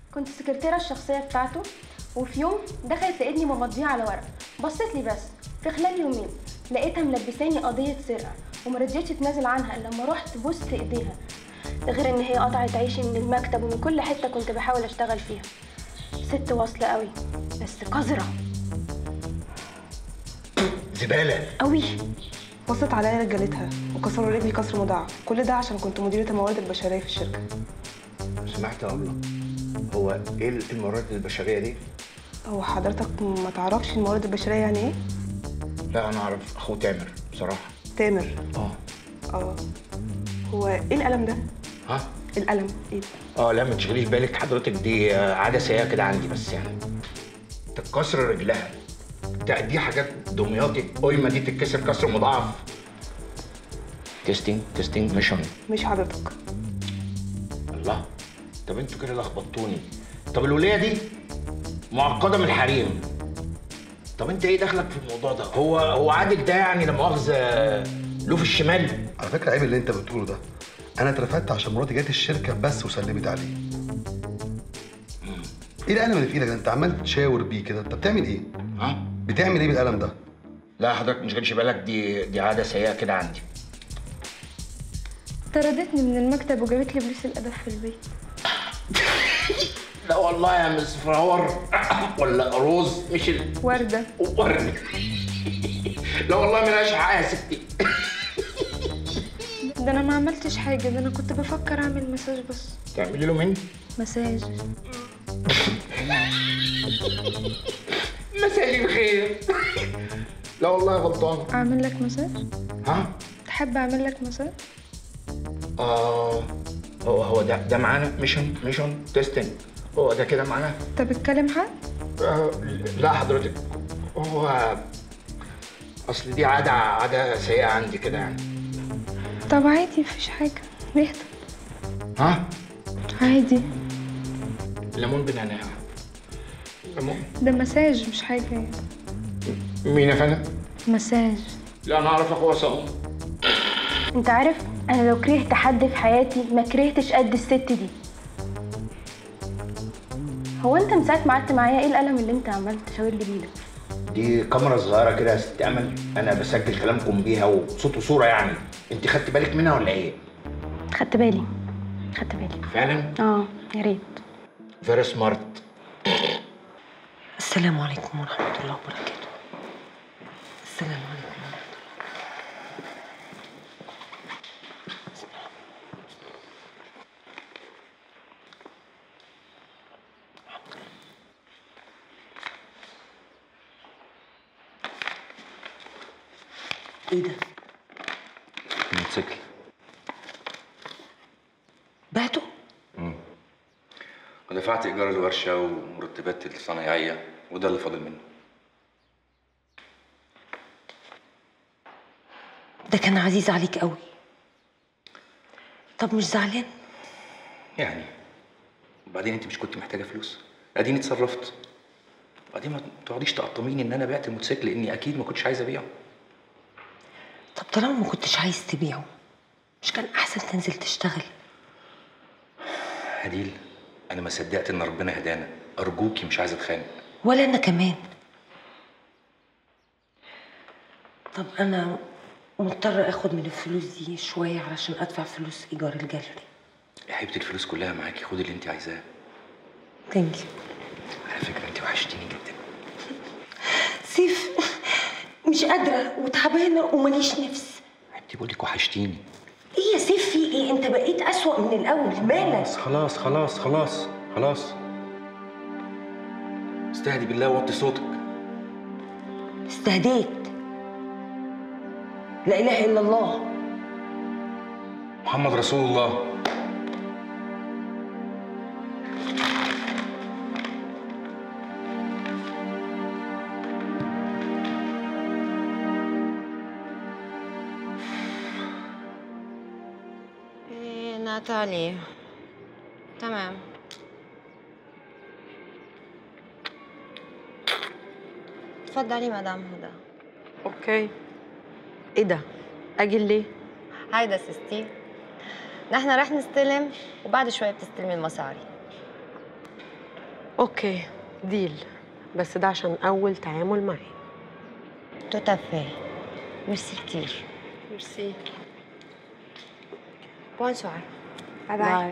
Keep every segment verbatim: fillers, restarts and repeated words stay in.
كنت السكرتيره الشخصيه بتاعته، وفي يوم دخلت لقيتني ممضيه على ورق. بصيت لي بس في خلال يومين لقيتها ملبساني قضيه سرقه، وما رضيتش اتنازل عنها الا لما رحت بوست ايديها. ده غير ان هي قطعت عيشي من المكتب ومن كل حته كنت بحاول اشتغل فيها. ست واصله قوي بس قذره زباله قوي. بصت عليا رجالتها وكسروا رجلي كسر مضاعف، كل ده عشان كنت مديرة الموارد البشرية في الشركة. سمعت يا أبلة، هو ايه الموارد البشرية دي؟ هو حضرتك ما تعرفش الموارد البشرية يعني ايه؟ لا أنا أعرف أخوه تامر بصراحة. تامر؟ اه اه. هو ايه القلم ده؟ ها؟ القلم ايه؟ اه لا ما تشغليش بالك حضرتك، دي عادة سيئة كده عندي بس يعني. تتكسر رجلها، دي حاجات دمياطي، قيمة دي تتكسر كسر مضاعف. تيستينج تيستينج ميشن. مش حضرتك. الله، طب انتوا كده لخبطتوني. طب الولية دي معقدة من الحريم. طب انت ايه دخلك في الموضوع ده؟ هو هو عادل ده يعني لا مؤاخذة له في الشمال؟ على فكرة عيب اللي انت بتقوله ده. انا اترفدت عشان مراتي جت الشركة بس وسلمت عليه. ايه القلم اللي في ايدك ده؟ انت عمال تشاور بيه كده، انت بتعمل ايه؟ ها؟ بتعمل ايه بالقلم ده؟ لا حضرتك مش تشغلش بالك، دي دي عادة سيئة كده عندي. طردتني من المكتب وجابت لي بوليس الادب في البيت. لا والله يا مس فراور ولا روز مش ال... ورده. ورده. لا والله ملهاش حق يا ستي. ده انا ما عملتش حاجه، ده انا كنت بفكر اعمل مساج بس. تعملي له مين؟ مساج. مساء الخير. لا والله غلطان. اعمل لك مساج؟ ها؟ تحب اعمل لك مساج؟ اه هو هو ده ده معانا ميشن ميشن تيستنج، هو ده كده معانا. انت بتكلم حد؟ آه لا حضرتك، هو اصل دي عاده عاده سيئه عندي كده يعني. طب عادي مفيش حاجه، اهدى. ها؟ عادي. ليمون بنعناع. ليمون. ده مساج مش حاجه يعني. مين يا فندم؟ مساج. لا انا اعرف اخويا صاوم. انت عارف انا لو كرهت حد في حياتي ما كرهتش قد الست دي. هو انت من ساعه ما قعدت معايا ايه القلم اللي انت عمال تشاور لي بيه ده؟ دي كاميرا صغيره كده يا ست امل، انا بسجل كلامكم بيها وصوت وصوره يعني. انت خدت بالك منها ولا ايه؟ خدت بالي خدت بالي فعلا؟ اه يا ريت. فيري سمارت. السلام عليكم ورحمه الله وبركاته. السلام عليكم ورحمه الله. ايه ده؟ الموتوسيكل. بعته؟ امم ودفعت ايجار الورشه ومرتبات الصنايعيه وده اللي فاضل منه. ده كان عزيز عليك قوي. طب مش زعلان؟ يعني وبعدين انت مش كنت محتاجه فلوس؟ اديني اتصرفت. وبعدين ما تقعديش تقطميني ان انا بعت الموتوسيكل لاني اكيد ما كنتش عايز ابيعه. طب طالما ما كنتش عايز تبيعه مش كان احسن تنزل تشتغل؟ هديل انا ما صدقت ان ربنا هدانا، ارجوكي مش عايزه اتخانق. ولا انا كمان. طب انا مضطره اخد من الفلوس دي شويه علشان ادفع فلوس ايجار الجاليري. يا حبيبتي الفلوس كلها معاكي، خدي اللي انت عايزاه. ثانك يو. على فكره انت وحشتيني جدا. سيف مش قادره وتعبانه وماليش نفس. انت بقول لك وحشتيني. ايه يا سيف في ايه؟ انت بقيت اسوأ من الاول، مالك؟ خلاص خلاص خلاص خلاص. استهدي بالله ووطي صوتك. استهديت. لا اله الا الله محمد رسول الله. ناتالي تمام. اتفضلي مدام هدى. اوكي. ايه ده؟ اجل ليه؟ هيدا سيستي، نحن رح نستلم وبعد شوي بتستلمي المصاري. اوكي ديل، بس ده عشان اول تعامل معي. توت افي. ميرسي كتير. ميرسي. بونسوار. باي باي.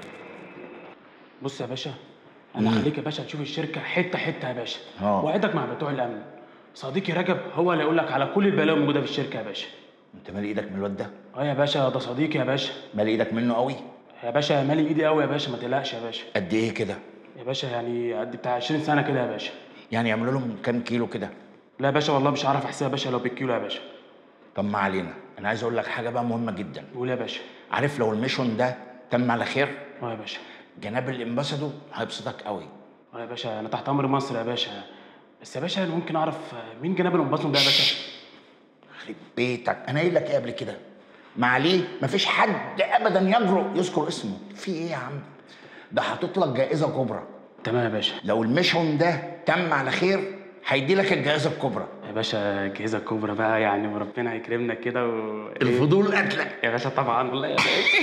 بص يا باشا، انا هخليك يا باشا تشوف الشركه حته حته يا باشا. اه وعدك مع بتوع الامن. صديقي رجب هو اللي يقول لك على كل البلاوي الموجوده في الشركه يا باشا. انت مالي ايدك من الواد ده؟ اه يا باشا، ده صديقي يا باشا. مالي ايدك منه قوي؟ يا باشا مالي ايدي قوي يا باشا، ما تقلقش يا باشا. قد ايه كده؟ يا باشا يعني قد بتاع عشرين سنه كده يا باشا. يعني يعملوا لهم كام كيلو كده؟ لا يا باشا والله مش هعرف احسبها يا باشا لو بالكيلو يا باشا. طب ما علينا، انا عايز اقول لك حاجه بقى مهمه جدا. قول يا باشا. عارف لو الميشن ده تم على خير، اه يا باشا، جناب الامباسادور هيبسطك قوي. اه يا باشا، انا تحت امر مصر يا باشا. بس يا باشا انا ممكن اعرف مين جناب الامباسادور ده يا باشا؟ يخرب بيتك، انا قايل لك ايه قبل كده؟ ما عليه مفيش حد ابدا يجرؤ يذكر اسمه. في ايه يا عم؟ ده حاطط لك جائزه كبرى. تمام يا باشا. لو الميشن ده تم على خير هيدي لك الجائزه الكبرى. يا باشا الجائزه الكبرى بقى يعني، وربنا هيكرمنا كده و... الفضول قتلك يا باشا طبعا والله يا باشا.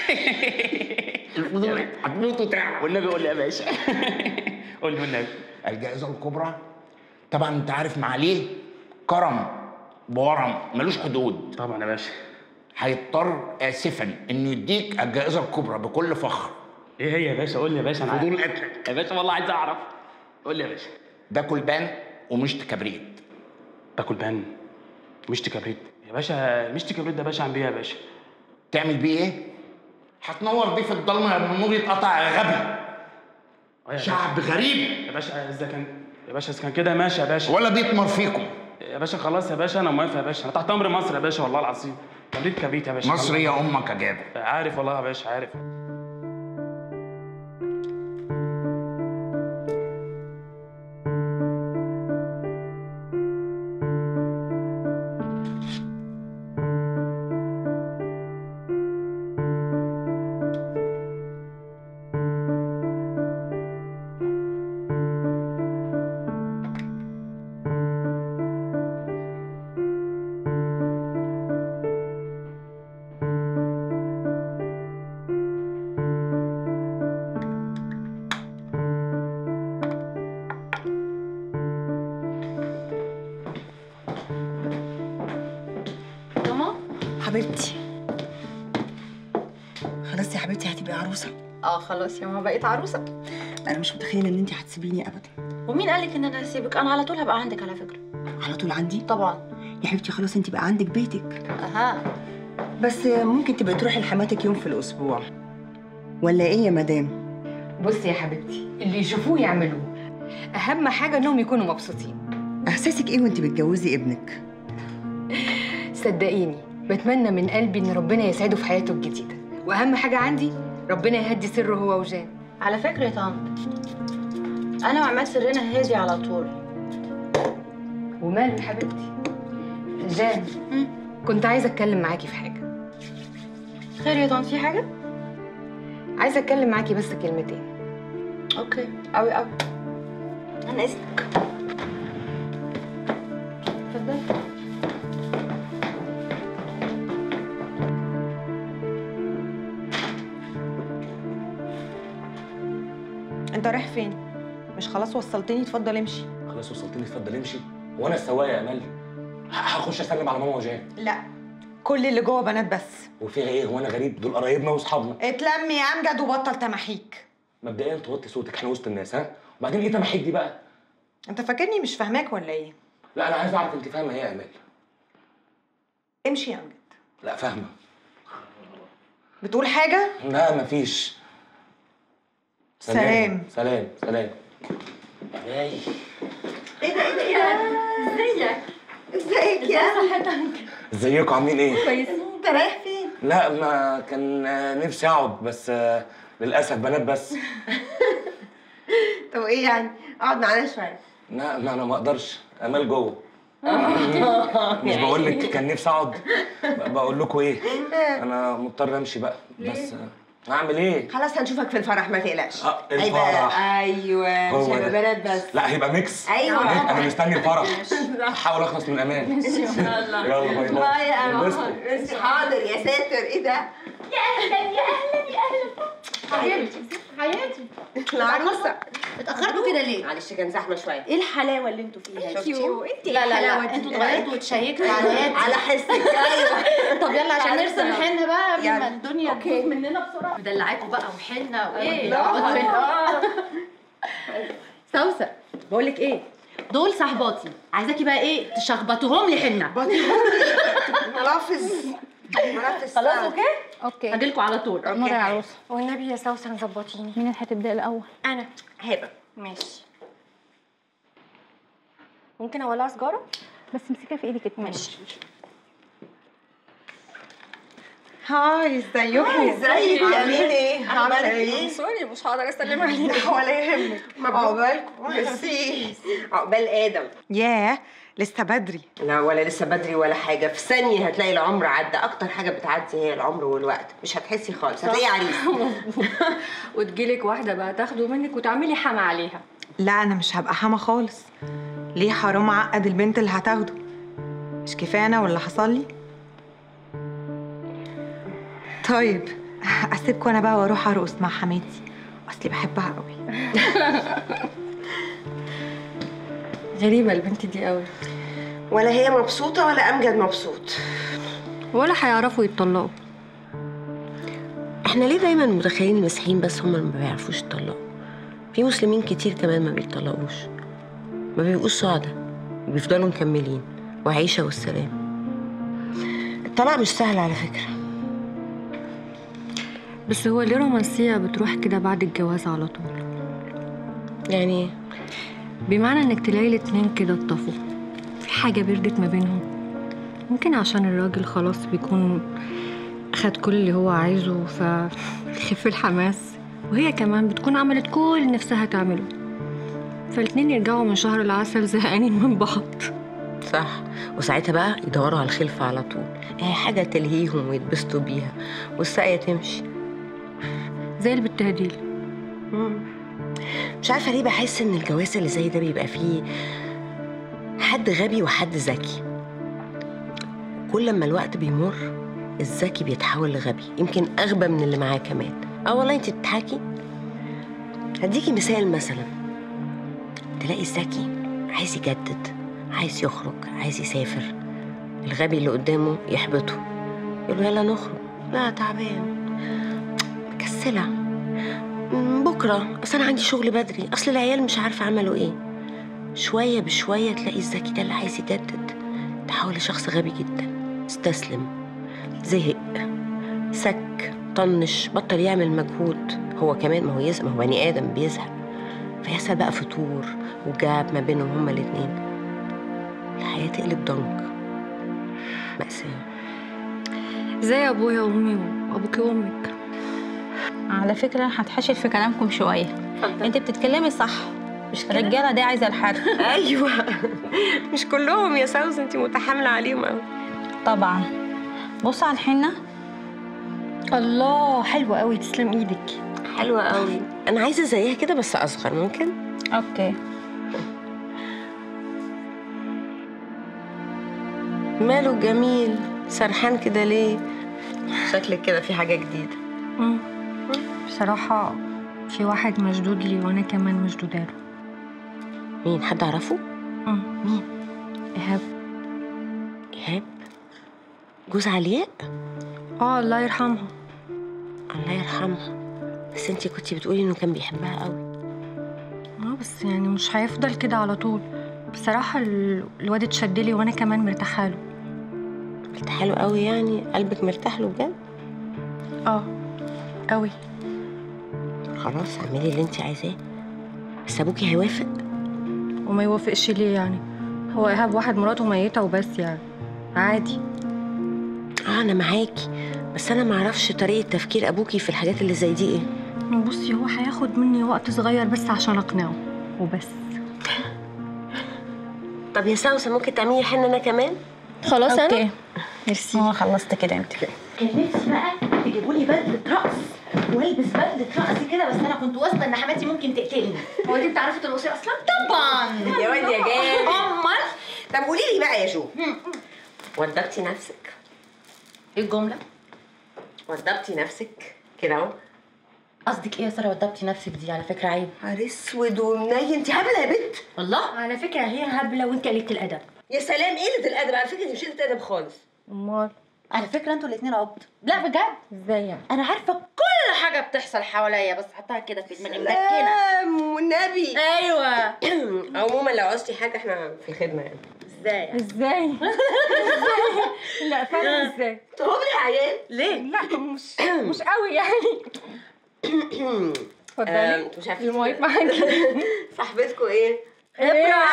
الفضول هتموت وتعب. والنبي قول لي يا باشا. قول لي والنبي. الجائزه الكبرى طبعا انت عارف ما عليه كرم بورم ملوش حدود. طبعا يا باشا. هيضطر اسفا انه يديك الجائزه الكبرى بكل فخر. ايه هي يا باشا؟ قول لي يا باشا. انا فضول قتلك يا باشا والله عايز اعرف. قول لي يا باشا. ده كلبان ومشت كبريت. ده كلبان مشت كبريت يا باشا. مشت كبريت ده يا باشا عن بيه يا باشا. تعمل بيه ايه؟ هتنور بيه في الضلمه يا ابن النور يتقطع يا غبي. شعب غريب يا باشا. اذا كان يا باشا اذا كان كده ماشي يا باشا. ولا بيتمر فيكم يا باشا. خلاص يا باشا انا موافق يا باشا. انا تحت امر مصر يا باشا والله العظيم. كبريت كبريت يا باشا. مصر يا امك يا جابر. عارف والله يا باشا عارف. حبيبتي خلاص يا حبيبتي هتبقي عروسه. اه خلاص يا ماما بقيت عروسه. انا مش متخيله ان انت هتسيبيني ابدا. ومين قالك ان انا هسيبك؟ انا على طول هبقى عندك على فكره. على طول عندي؟ طبعا يا حبيبتي خلاص انت بقى عندك بيتك. اها. بس ممكن تبقي تروحي لحماتك يوم في الاسبوع ولا ايه يا مدام؟ بصي يا حبيبتي، اللي يشوفوه يعملوه. اهم حاجه انهم يكونوا مبسوطين. احساسك ايه وانت بتجوزي ابنك؟ صدقيني بتمنى من قلبي ان ربنا يسعده في حياته الجديده، واهم حاجه عندي ربنا يهدي سره هو وجان. على فكره يا طنط، انا وعماد سرنا هادي على طول. وماله يا حبيبتي؟ جان، كنت عايزه اتكلم معاكي في حاجه. خير يا طنط؟ في حاجه؟ عايزه اتكلم معاكي بس كلمتين. اوكي قوي قوي. انا اذنك. اتفضلي. انت رايح فين؟ مش خلاص وصلتني؟ اتفضل امشي. خلاص وصلتني اتفضل امشي؟ وانا السواق يا امال؟ هخش اسلم على ماما وجان. لا، كل اللي جوه بنات بس. وفيها ايه؟ هو انا غريب؟ دول قرايبنا واصحابنا. اتلم يا امجد وبطل تماحيك. مبدئيا توطي صوتك، احنا وسط الناس ها؟ وبعدين ايه تماحيك دي بقى؟ انت فاكرني مش فاهماك ولا ايه؟ لا انا عايز اعرف انت فاهمه ايه يا امال؟ امشي يا امجد. لا فاهمه. بتقول حاجه؟ لا مفيش. سلام سلام سلام. ايه ده ايه ده ايه ده؟ ازيك؟ ازيك يا صحتك؟ ازيكم عاملين ايه؟ كويسين. انت رايح فين؟ لا ما كان نفسي اقعد بس للاسف بنات بس. طب ايه يعني؟ اقعد معانا شويه. لا ما انا ما اقدرش، امال جوه. مش بقول لك كان نفسي اقعد؟ بقول لكم ايه؟ انا مضطر امشي بقى. بس هعمل ايه؟ خلاص هنشوفك في الفرح ما تقلقش. اه الفرح. ايوه مش هيبقى بنات بس. لا هيبقى ميكس. ايوه انا مستني الفرح. هحاول اخلص من امان. ان شاء الله. يلا باي باي. باي يا امان. حاضر يا ساتر. ايه ده؟ يا اهلا يا اهلا يا اهلا حبيبتي حياتي العروسه. اتاخرتوا كده ليه؟ معلش كان زحمه شويه. ايه الحلاوه اللي انتوا فيها؟ شفتي؟ انت لا لا لا انتوا اتغيرتوا واتشيكتوا على يدي على حسك. ايوه. طب يلا عشان نرسم حنه بقى قبل ما الدنيا تبوظ مننا بسرعه. مدلعاكوا بقى وحنه ايه؟ اقعدوا هنا. سوسه بقول لك ايه؟ دول صاحباتي، عايزاكي بقى ايه تشخبطوهم لي حنه. ملافظ ملافظ. خلاص اوكي؟ اوكي هاجيلكوا على طول. نور يا عروسه. والنبي يا سوسن ظبطيني. مين اللي هتبدا الاول؟ انا هبه. ماشي. ممكن اولع سجاره؟ بس امسكها في ايدك اتنين. ماشي. هاي ازيكم؟ ازيك؟ عاملين ايه؟ عامله ايه؟ سوري مش هقدر اسلم عليك. ولا يهمك. عقبالكم. ميرسي. عقبال ادم. ياه لسه بدري. لا ولا لسه بدري ولا حاجه، في ثانيه هتلاقي العمر عدى. اكتر حاجه بتعدي هي العمر والوقت، مش هتحسي خالص، هتلاقيه عريس. وتجيلك واحده بقى تاخده منك وتعملي حما عليها. لا انا مش هبقى حما خالص. ليه؟ حرام اعقد البنت اللي هتاخده. مش كفايه انا واللي حصل لي؟ طيب اسيبكوا انا بقى واروح ارقص مع حماتي، اصلي بحبها قوي. غريبه البنت دي قوي. ولا هي مبسوطه ولا امجد مبسوط، ولا هيعرفوا يتطلقوا. احنا ليه دايما متخيلين المسيحيين بس هم اللي ما بيعرفوش يتطلقوا؟ في مسلمين كتير كمان ما بيتطلقوش، ما بيبقوش سعداء، بيفضلوا مكملين وعيشه والسلام. الطلاق مش سهل على فكره، بس هو ليه رومانسيه بتروح كده بعد الجواز على طول؟ يعني ايه؟ بمعنى انك تلاقي الاتنين كده اتطفوا، في حاجه بردت ما بينهم. ممكن عشان الراجل خلاص بيكون اخد كل اللي هو عايزه فيخف الحماس، وهي كمان بتكون عملت كل اللي نفسها تعمله، فالاتنين يرجعوا من شهر العسل زهقانين من بعض. صح، وساعتها بقى يدوروا على الخلفه على طول، اي حاجه تلهيهم ويتبسطوا بيها والساقيه تمشي زي البتهديل. مش عارفه ليه بحس ان الجواز اللي زي ده بيبقى فيه حد غبي وحد ذكي. كل ما الوقت بيمر الذكي بيتحول لغبي، يمكن اغبى من اللي معاه كمان. اه والله انت بتضحكي. هديكي مثال، مثلا تلاقي الذكي عايز يجدد، عايز يخرج، عايز يسافر، الغبي اللي قدامه يحبطه، يقول له يلا نخرج، لا تعبان، مكسله، بكره اصل انا عندي شغل بدري، اصل العيال مش عارفه عملوا ايه. شويه بشويه تلاقي الذكي ده اللي عايز يجدد تحول لشخص غبي جدا، استسلم، زهق، سك، طنش، بطل يعمل مجهود. هو كمان ما هو يزهق، ما هو بني ادم بيزهق، فيحصل بقى فتور وجاب ما بينهم هما الاتنين، الحياه تقلب ضنك، مأساة. زي ابويا وامي وابوكي وامك. على فكره هتحشر في كلامكم شويه. انت بتتكلمي صح، مش الرجاله دي عايزه الحرب. ايوه مش كلهم يا سوسن، انت متحامله عليهم قوي. طبعا. بص على الحنه. الله حلوه قوي، تسلم ايدك. حلوه قوي، انا عايزه زيها كده بس اصغر، ممكن؟ اوكي. ماله جميل، سرحان كده ليه؟ شكلك كده في حاجه جديده. امم بصراحه في واحد مشدود لي وانا كمان مشدوده له. مين؟ حد اعرفه؟ امم مين؟ ايهاب. ايهاب جوز علياء؟ اه الله يرحمها. الله يرحمها. بس انتي كنتي بتقولي انه كان بيحبها قوي. اه بس يعني مش هيفضل كده على طول. بصراحه الواد اتشد لي وانا كمان مرتاحه له. مرتاحه له قوي؟ يعني قلبك مرتاح له بجد؟ اه قوي. خلاص اعملي اللي انتي عايزاه، بس ابوكي هيوافق؟ وما يوافقش ليه يعني؟ هو ايهاب واحد مراته ميته وبس، يعني عادي. اه انا معاكي، بس انا معرفش طريقه تفكير ابوكي في الحاجات اللي زي دي ايه. بصي هو هياخد مني وقت صغير بس عشان اقنعه وبس. طب يا سوسن ممكن تعملي حنه انا كمان؟ خلاص انا؟ اوكي ميرسي. اه خلصت كده انت. كان نفسي بقى تجيبوا لي بدله رقص والبس بدله رقص كده، بس انا كنت واثقه ان حماتي ممكن تقتلني. هو انت بتعرفي ترقصي اصلا؟ طبعا يا واد يا جامد. امال. طب قولي لي بقى يا جو، وضبتي نفسك؟ ايه الجمله؟ وضبتي نفسك كده اهو، قصدك ايه يا ساره وضبطي نفسك دي؟ على فكره عيب. نهار اسود ومنيل، انت هبله يا بنت. والله على فكره هي هبله وانت قليله الادب. يا سلام، قله الادب على فكره، دي مش قله ادب خالص. امال على فكره انتوا الاثنين عبط. لا بجد. ازاي يعني؟ انا عارفه كل حاجه بتحصل حواليا، بس حطها كده في دماغي مدكنه. سلام والنبي. ايوه. عموما لو عوزتي حاجه احنا في الخدمه يعني. ازاي؟ ازاي؟ لا فعلا ازاي؟ تهبلي يا عيال. ليه؟ لا مش مش قوي يعني. اتفضلي. انتوا مش عارفين المايك معاكي. صاحبتكم ايه؟ خبره.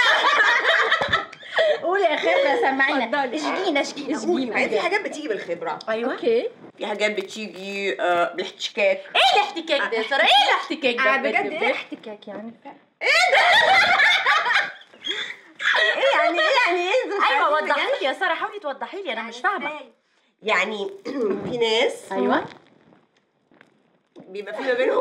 قولي يا خبره، سمعينا. اشجينا اشجينا اشجينا. في حاجات بتيجي بالخبره. ايوه. اوكي. في حاجات بتيجي آه بالاحتكاك. ايه الاحتكاك ده يا ساره؟ ايه الاحتكاك ده؟ بجد ايه احتكاك يعني؟ ايه ده؟ ايه يعني ايه يعني ايه؟ ايوه وضحي لي يا ساره، حاولي توضحي لي، انا مش فاهمه. يعني في ناس ايوه بيبقى في ما بينهم.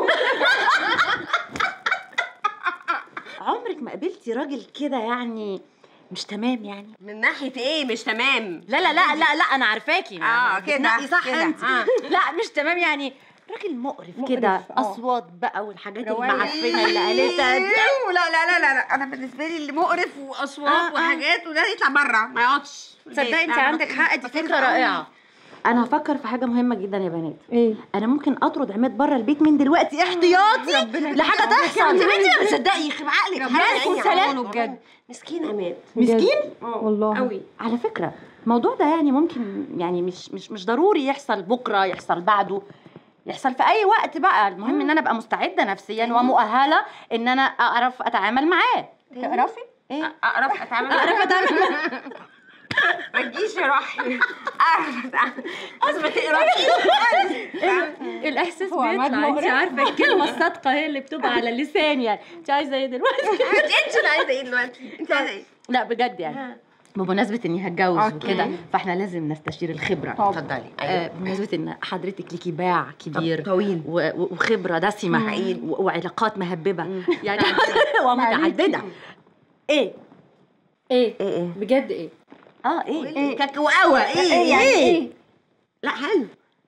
عمرك ما قابلتي راجل كده يعني مش تمام يعني؟ من ناحيه ايه مش تمام؟ لا لا لا لا لا انا عارفاكي. اه كده بتنقي صح كده. انت. آه. لا مش تمام يعني، راجل مقرف كده، اصوات بقى والحاجات المعفنه اللي قالتها دي. لا لا لا لا انا بالنسبه لي اللي مقرف واصوات آه، آه. وحاجات وده يطلع بره ما يقعدش. تصدقي انت عندك حق، دي فكره رائعه. انا هفكر في حاجه مهمه جدا يا بنات. ايه؟ انا ممكن اطرد عماد بره البيت من دلوقتي احتياطي لحاجه تحصل. انت بنتي ما بتصدقي يخرب عقلك. ربنا يكون سلام بجد. مسكين عماد. مسكين والله قوي. على فكره الموضوع ده يعني ممكن يعني مش مش مش ضروري يحصل بكره، يحصل بعده، يحصل في اي وقت بقى. المهم ان انا ابقى مستعده نفسيا ومؤهله ان انا اعرف اتعامل معاه. تعرفي؟ ايه؟ اعرف اتعامل اعرف اتعامل معاه. ما تجيش يا روحي. اعرف اتعامل. لازم تقرا. الاحساس هو عماد بيطلع، انت مقرف. عارفه الكلمه الصادقه هي اللي بتبقى على اللسان. يعني انت عايزه ايه دلوقتي؟ انت اللي عايزه ايه دلوقتي؟ انت عايزه ايه؟ لا بجد يعني بمناسبة اني هتجوز أوكي. وكده، فاحنا لازم نستشير الخبرة. اتفضلي. آه بمناسبة ان حضرتك ليكي باع كبير طويل و- و- وخبرة دسمة حقيقي. و- وعلاقات مهببة يعني ومتعددة. ايه ايه؟ ايه ايه؟ بجد ايه؟ اه ايه ايه كاكواوه ايه يعني ايه؟ لا حلو.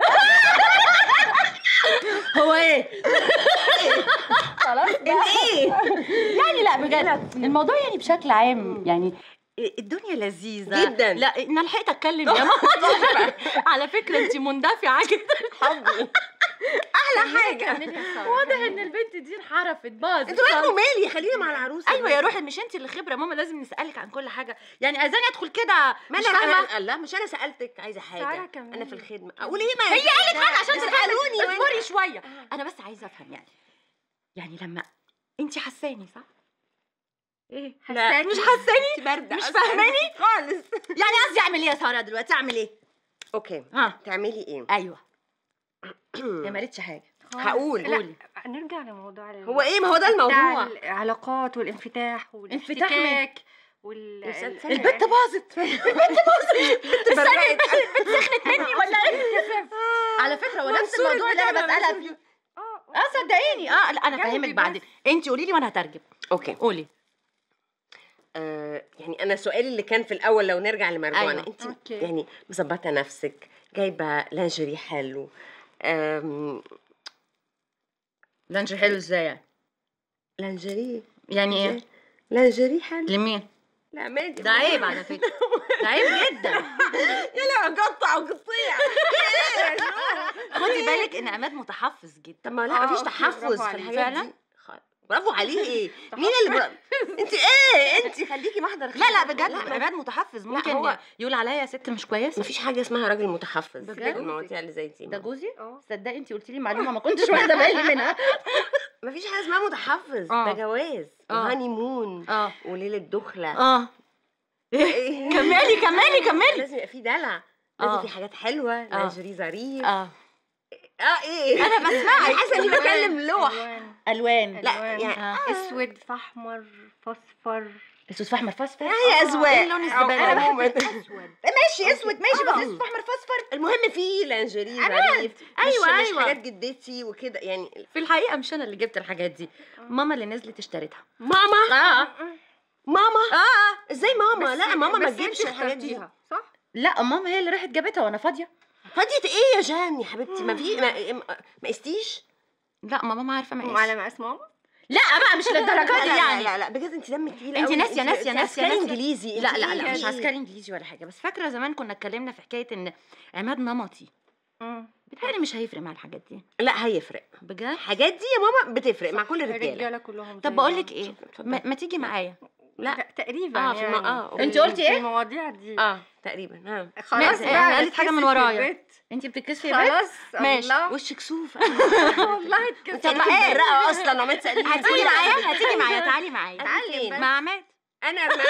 هو ايه؟ خلاص بقى. ايه؟ يعني لا بجد الموضوع يعني بشكل عام يعني الدنيا لذيذة جدا. لا انا لحقت اتكلم يا ماما. على فكرة انت مندفعة جدا. حبي احلى حاجه. واضح ان البنت دي انحرفت باظت. انتوا مالكم مالي؟ خلينا مع العروسه. ايوه يا روحي، مش انت اللي خبره ماما، لازم نسالك عن كل حاجه. يعني عايزاني ادخل كده ما مش انا فاهمه. انا لا مش انا سالتك عايزه حاجه. سارة كمان. انا في الخدمه اقول ايه؟ ما هي قالت حاجه عشان تسالوني. تسالوني. اصبري شويه، انا بس عايزه افهم يعني يعني لما انت حساني صح؟ ايه لا مش حساني؟ بارده مش فاهماني خالص. يعني قصدي اعمل ايه يا ساره دلوقتي؟ اعمل ايه؟ اوكي ها تعملي ايه؟ ايوه هي ما قالتش حاجه. هقول. قولي. نرجع لموضوع ال- هو ايه؟ ما هو ده الموضوع. العلاقات والانفتاح انفتاح مين؟ والاحتكاك وال البت البت باظت. البت باظت. استني، البت سخنت مني ولا ايه؟ على فكره هو نفس الموضوع اللي انا بسالها فيه. اه صدقيني. اه لا انا فاهمك بعدين. انت قولي لي وانا هترجم. اوكي قولي. آه يعني انا سؤالي اللي كان في الاول لو نرجع لمرجوعنا. أيوة. انت أوكي. يعني مظبطه نفسك، جايبه لانجري حلو. آم، لانجري حلو ازاي يعني؟ لانجري يعني ايه؟ لانجري حلو. لمين؟ لا مادي. ده عيب على فكره، ده عيب جدا. يا لا قطع وقطيع. خدي بالك ان عماد متحفظ جدا. طب ما لا مفيش تحفظ في الحاجات دي. برافو عليه. ايه مين اللي برا... انت ايه؟ انت خليكي محضر. لا لا بجد عماد متحفز. ممكن هو- يقول عليا ست مش كويسه. مفيش حاجه اسمها راجل متحفظ. بجد؟ المواضيع اللي زي دي ده جوزي؟ تصدقي انت قلتي لي معلومه ما كنتش واخده بالي منها. مفيش حاجه اسمها متحفظ. آه. ده جواز آه. وهاني مون اه وليله دخله. اه إيه؟ كملي كملي كملي. لازم يبقى في دلع، لازم آه. في حاجات حلوه، لانجري ظريف. اه اه ايه انا بسمعك. حاسه اني بكلم لوح. الوان. لا يعني آه. اسود في احمر فاصفر. اسود في احمر فاصفر. هي اذواق. ايه اللون الزباله ده؟ ماشي اسود ماشي بس اسود احمر فاصفر. المهم في لانجري ظريف. أيوة، مش أيوة. مش حاجات جدتي وكده يعني. في الحقيقه مش انا اللي جبت الحاجات دي، ماما اللي نزلت اشتريتها. ماما اه ماما اه ازاي ماما؟ لا ماما ما بس تجيبش انتي الحاجات دي. اخترتيها، صح؟ لا ماما هي اللي راحت جابتها وانا فاضيه. فاضية ايه يا جان يا حبيبتي؟ ما في ما, ما قستيش. لا ماما عارفه مقاس. وعلى مقاس ماما؟ لا بقى مش للدرجه دي يعني. لا لا بجد انت دمك تقيل انت قوي. ناسيه ناسيه ناسيه عسكري انجليزي. لا لا لا مش عسكري انجليزي ولا حاجه، بس فاكره زمان كنا اتكلمنا في حكايه ان عماد نمطي. امم بيتهيألي مش هيفرق مع الحاجات دي. لا هيفرق بجد. الحاجات دي يا ماما بتفرق مع كل الرجاله. الرجاله كلهم. طب بقول لك ايه، ما, ما تيجي معايا؟ لا تقريبا اه في يعني. اه انت قلتي ايه؟ المواضيع دي اه تقريبا. ها خلاص بقى قالت حاجه من ورايا. انت بتتكسفي يا بنت؟ خلاص ماشي. وشك سوف. والله انت متبرقه اصلا وما تسالنيش. هتيجي معايا؟ هتيجي معايا. تعالي معايا. تعالي مع عماد. انا مع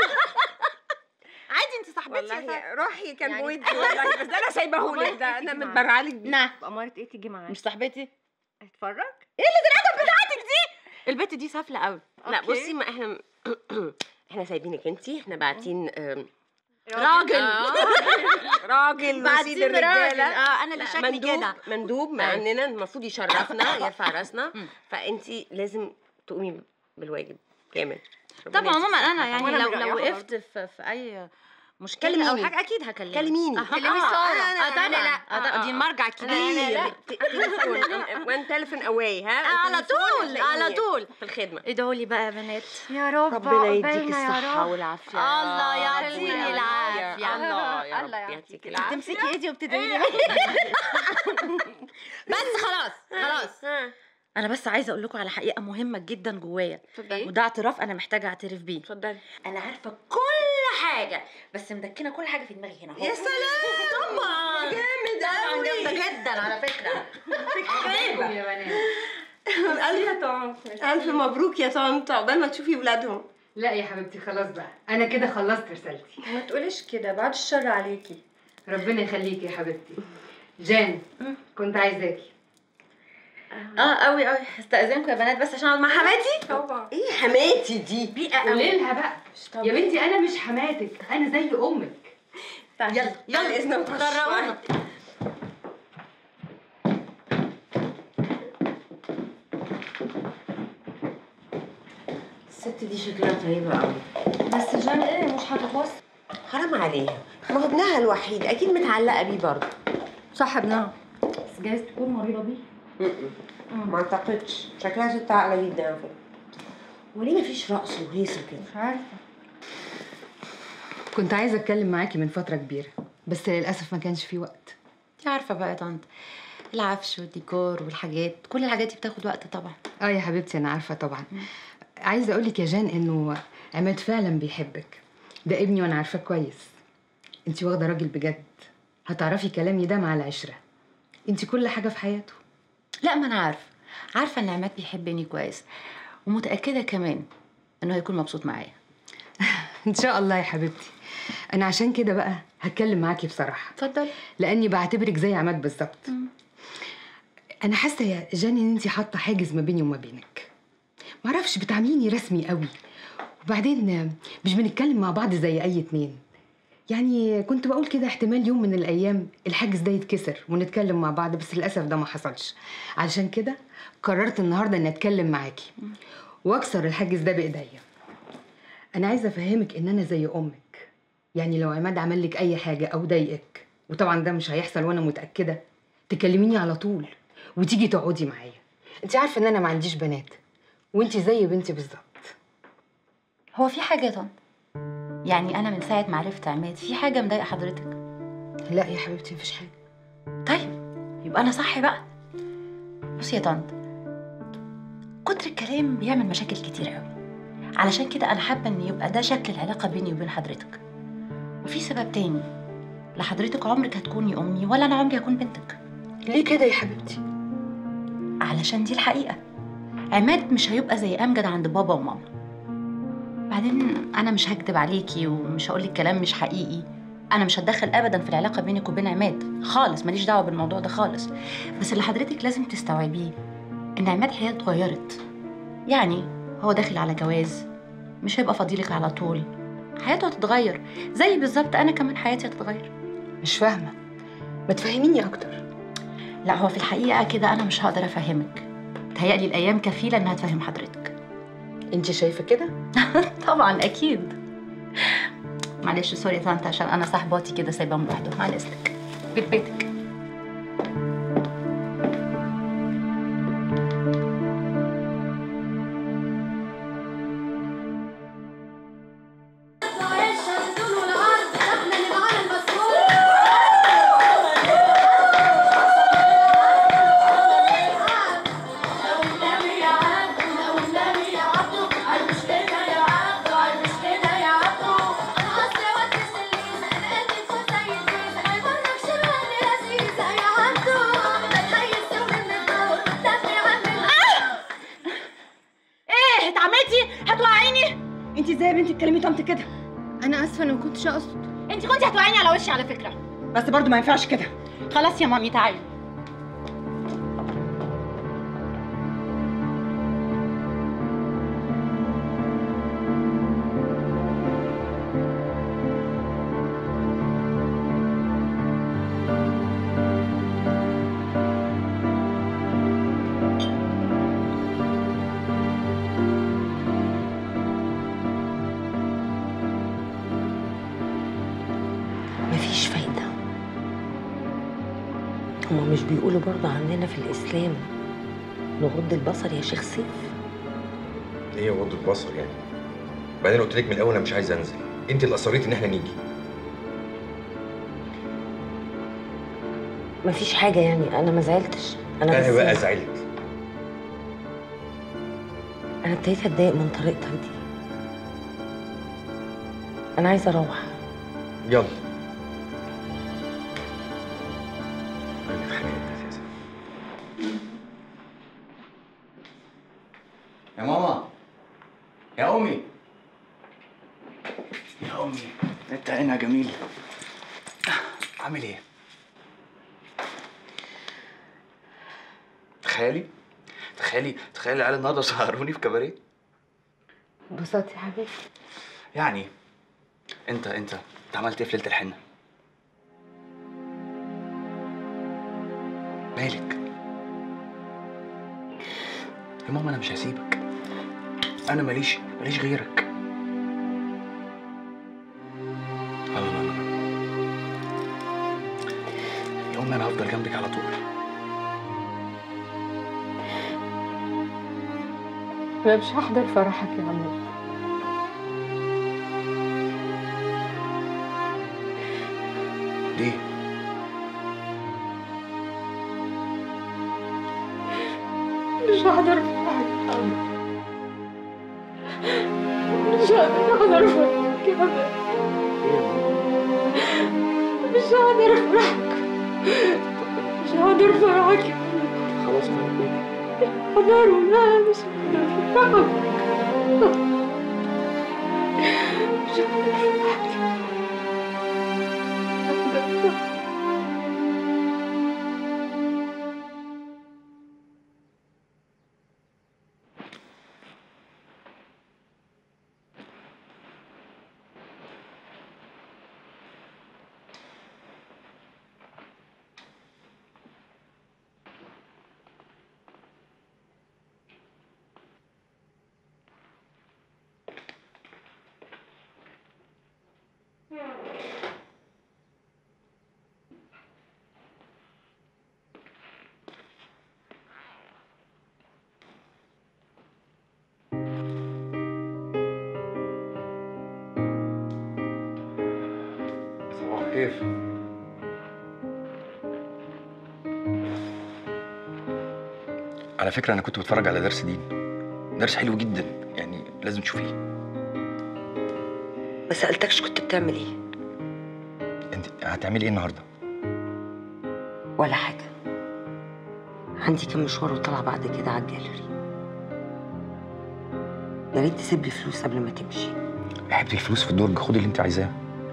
عادي انت صاحبتي. والله روحي كان بودي والله، بس انا سايباهولك ده، انا متبرعه لك بيه. نعم. بأمارة ايه تيجي معايا؟ مش صاحبتي؟ اتفرج. ايه اللي الادب بتاعتك دي؟ البت دي سافله قوي. لا بصي ما احنا احنا سايبينك انتي، احنا باعتين راجل راجل وسيد الرجاله. اه انا اللي شكلي كده مندوب معننا المفروض يشرفنا يرفع راسنا، فانتي لازم تقومي بالواجب كامل. طبعا ماما انا يعني لو لو وقفت في, في اي مشكله او حاجه اكيد هكلمك. كلميني. كلمي ساره. اه طبعا دي المرجع الكبير. تليفون وان تليفون اواي. ها على طول على طول في الخدمه. ادعوا لي بقى يا بنات. يا رب ربنا يديك الصحه والعافيه. الله يعطيني العافيه. الله يا رب يعطيك العافيه. تمسكي ايدي وبتدعي لي. بس خلاص خلاص. انا بس عايزه اقول لكم على حقيقه مهمه جدا جوايا، وده اعتراف انا محتاجه اعترف بيه. اتفضلي. انا عارفه كل حاجه بس مدكنه كل حاجه في دماغي هنا. يا سلام طبعا جامد طبعا قوي. جامده جدا على فكره. خيبه يا بنات. ألف يا طنط، ألف مبروك يا طنط، عقبال ما تشوفي ولادهم. لا يا حبيبتي خلاص بقى، انا كده خلصت رسالتي. ما تقوليش كده، بعد الشر عليكي. ربنا يخليكي يا حبيبتي. جان كنت عايزاكي. اه قوي قوي. هستأذنكم يا بنات بس عشان اقعد مع حماتي. طبعا. ايه حماتي دي؟ بيئه قوي. قولي لها بقى يا بنتي انا مش حماتك، انا زي امك. يلا يلا اذنك طرقونا. الست دي شكلها طيبه قوي. بس جان ايه مش هتتوصل؟ حرام عليها، ما هو ابنها الوحيد اكيد متعلقه بيه برضه. صح ابنها، بس جايز تكون مريضه بيه. ما اعتقدش، شكلها ست عاقله جدا على فكره. وليه مفيش رقص وهيصه كده؟ مش عارفه. كنت عايزه اتكلم معاكي من فتره كبيره بس للاسف ما كانش في وقت. انت عارفه بقى يا طنط، العفش والديكور والحاجات، كل الحاجات دي بتاخد وقت طبعا. اه يا حبيبتي انا عارفه طبعا. عايزه اقول لك يا جان انه عماد فعلا بيحبك، ده ابني وانا عارفاه كويس. انت واخده راجل بجد، هتعرفي كلامي ده مع العشره. انت كل حاجه في حياته. لا ما انا عارفه عارفه ان عماد بيحبني كويس، ومتاكده كمان انه هيكون مبسوط معايا. ان شاء الله يا حبيبتي. انا عشان كده بقى هتكلم معاكي بصراحه. اتفضل. لاني بعتبرك زي عماد بالظبط. انا حاسه يا جان ان انت حاطه حاجز ما بيني وما بينك. معرفش بتعامليني رسمي قوي، وبعدين مش بنتكلم مع بعض زي اي اتنين. يعني كنت بقول كده احتمال يوم من الايام الحاجز ده يتكسر ونتكلم مع بعض، بس للاسف ده ما حصلش. علشان كده قررت النهارده اني اتكلم معاكي واكسر الحاجز ده بايديا. انا عايزه افهمك ان انا زي امك، يعني لو عماد عمل لك اي حاجه او ضايقك، وطبعا ده مش هيحصل وانا متاكده، تكلميني على طول وتيجي تقعدي معايا. انت عارفه ان انا ما عنديش بنات وانت زي بنتي بالظبط. هو في حاجه يا طنط؟ يعني انا من ساعه ما عرفت عماد في حاجه مضايقه حضرتك؟ لا يا حبيبتي مفيش حاجه. طيب يبقى انا صح بقى. بصي يا طنط، كتر الكلام بيعمل مشاكل كتير قوي، علشان كده انا حابه ان يبقى ده شكل العلاقه بيني وبين حضرتك. وفي سبب تاني، لا حضرتك عمرك هتكوني امي ولا انا عمري هكون بنتك. ليه كده يا حبيبتي؟ علشان دي الحقيقه. عماد مش هيبقى زي امجد عند بابا وماما. بعدين انا مش هكدب عليكي ومش هقولك كلام مش حقيقي. انا مش هتدخل ابدا في العلاقه بينك وبين عماد خالص، ماليش دعوه بالموضوع ده خالص. بس اللي حضرتك لازم تستوعبيه ان عماد حياته اتغيرت. يعني هو داخل على جواز، مش هيبقى فضيلك على طول، حياته هتتغير زي بالظبط انا كمان حياتي هتتغير. مش فاهمه، ما تفهميني اكتر. لا هو في الحقيقه كده انا مش هقدر افهمك، تهيألي الايام كفيله انها تفهم حضرتك. انت شايفه كده؟ طبعا اكيد. معلش سوري يا طنط عشان انا صاحباتي كده سايباهم لوحدهم. على اذنك، بيت بيتك. انت ازاي يا بنتي تكلمي طنط كده؟ انا اسفه انا ما كنتش اقصد. انت كنتي هتوقعيني على وشي على فكره. بس برضو ما ينفعش كده. خلاص يا مامي تعالي. مفيش فايدة. هما مش بيقولوا برضه عندنا في الإسلام نغض البصر يا شيخ سيف؟ ايه غض البصر يعني؟ بعدين قلت لك من الاول انا مش عايز انزل، انت اللي اصريتي ان احنا نيجي. مفيش حاجة يعني، أنا ما زعلتش. أنا انا بس بقى زعلت. أنا ابتديت أتضايق من طريقتك دي. أنا عايزة أروح. يلا. يا ماما يا امي يا امي انت عينها جميل. عامل ايه؟ تخيلي تخيلي تخيلي العيال النهارده سهروني في كباريه. انبسطت يا حبيبي. يعني انت انت انت عملت ايه في ليله الحنه؟ مالك؟ يا ماما انا مش هسيبك، انا ماليش ماليش غيرك. لا لا لا يا امي انا هفضل جنبك على طول. انا مش هحضر فرحك يا عمو. ليه؟ مش هحضر فرحك يا عمو. مش هقدر احضر فرحك يا عمو. مش هقدر افرحك. مش هقدر فرحك يا عمو. خلاص خلاص حضروا. لا مش هقدر افرحك. مش هقدر افرحك. كيف؟ على فكرة أنا كنت بتفرج على درس دين، درس حلو جدا يعني لازم تشوفيه. ما سألتكش كنت بتعمل إيه؟ أنت هتعملي إيه النهاردة؟ ولا حاجة. عندي كام مشوار وطلع بعد كده على الجاليري. يا ريت تسيب لي فلوس قبل ما تمشي. يا حبيبتي الفلوس في الدرج، خدي اللي أنت عايزاه.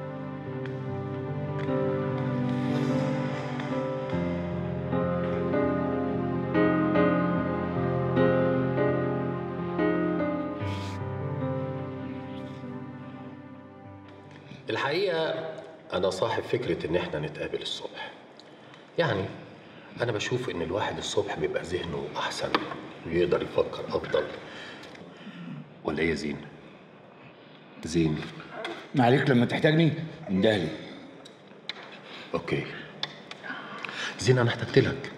الحقيقة أنا صاحب فكرة إن إحنا نتقابل الصبح. يعني أنا بشوف إن الواحد الصبح بيبقى ذهنه أحسن ويقدر يفكر أفضل. ولا إيه يا زين؟ زين ما عليك لما تحتاجني اندهلي. أوكي زين أنا احتجت لك.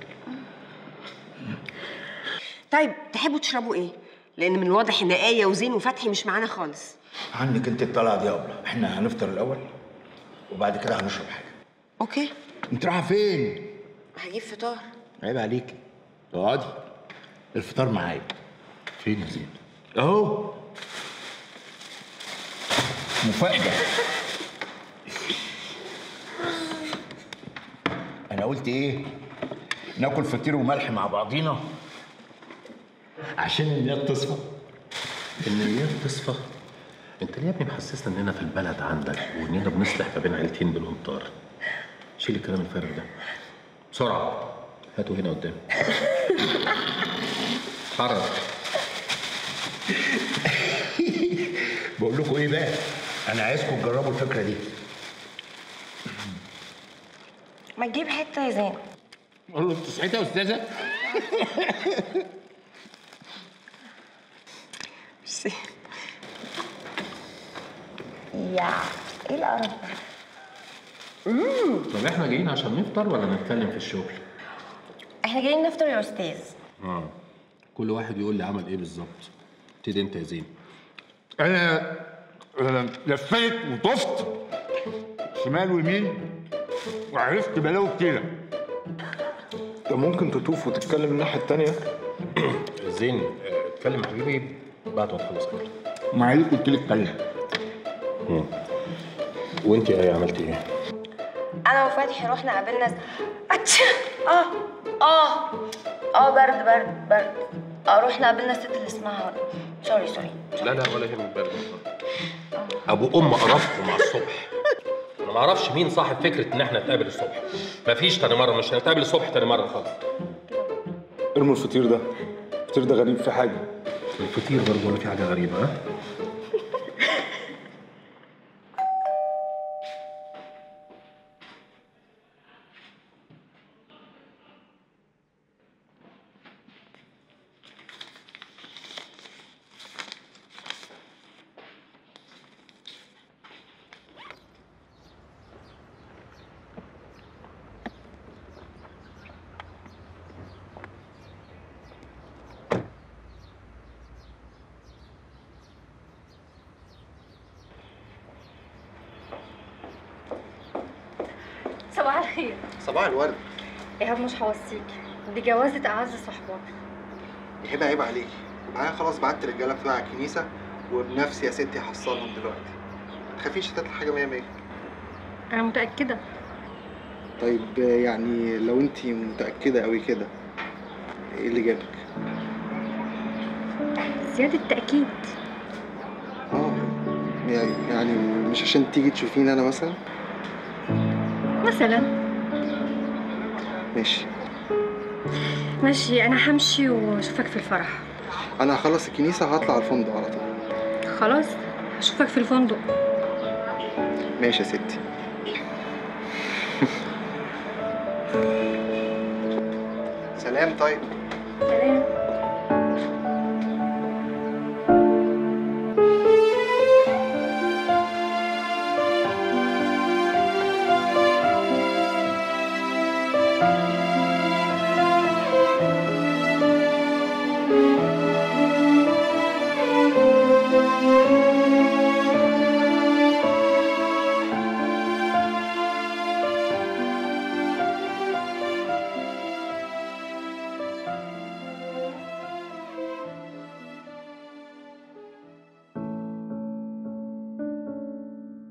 طيب تحبوا تشربوا إيه؟ لأن من الواضح إن آية وزين وفتحي مش معانا خالص. عنك انت الطلعه دي يا ابله، احنا هنفطر الاول وبعد كده هنشرب حاجه. اوكي. انت رايحه فين؟ هجيب فطار. عيب عليكي. اقعدي الفطار معايا. فين يا زين؟ اهو مفاجاه. انا قلت ايه؟ ناكل فطير وملح مع بعضينا عشان النيات تصفى. النيات تصفى؟ انت ليه يا ابني محسسنا اننا في البلد عندك واننا بنصلح ما بين عيلتين بالامطار؟ شيل الكلام الفارغ ده بسرعه، هاتوا هنا قدامي. اتحرك. بقول لكم ايه بقى؟ انا عايزكم تجربوا الفكره دي. ما تجيب حته يا زين. قول له انت صحيتي يا استاذه؟ ميرسي. يا ايه القرف ده؟ امم طب احنا جايين عشان نفطر ولا نتكلم في الشغل؟ احنا جايين نفطر يا استاذ. اه كل واحد يقول لي عمل ايه بالظبط. ابتدي انت يا زين. انا انا لفيت وطفت شمال ويمين وعرفت بلاوي كتيره. طب ممكن تطوف وتتكلم الناحيه التانيه؟ زين اتكلم حبيبي بعد ما تخلص اكل. ما عليك قلت لك اتكلم. امم وانت ايه عملتي ايه؟ انا وفتحي رحنا قابلنا اتش اه اه اه برد برد برد اه رحنا قابلنا الست اللي اسمها سوري سوري لا لا ولا يهمك برد. ابو ام قرفكم مع الصبح. انا ما اعرفش مين صاحب فكره ان احنا نتقابل الصبح. مفيش تاني مره، مش هنتقابل الصبح تاني مره خالص. ارموا الفطير ده، الفطير ده غريب في حاجه. الفطير برضه ولا في حاجه غريبه؟ ها؟ صباح الخير. صباح الورد. ايهاب مش هوصيكي، دي جوازة أعز صحباتي. يا هبه عيب عليكي، وبعدين خلاص بعت الرجاله بتوع الكنيسه وبنفسي يا ستي هحصلهم دلوقتي. ما تخافيش هتطلع حاجه مية مية. أنا متأكدة. طيب يعني لو انت متاكده قوي كده ايه اللي جابك؟ زيادة تأكيد. اه يعني مش عشان تيجي تشوفيني انا مثلا؟ مثلا. ماشي ماشي، أنا همشي وأشوفك في الفرح. انا هخلص الكنيسه وهطلع على الفندق على طول. خلاص أشوفك في الفندق. ماشي يا ستي. سلام. طيب سلام.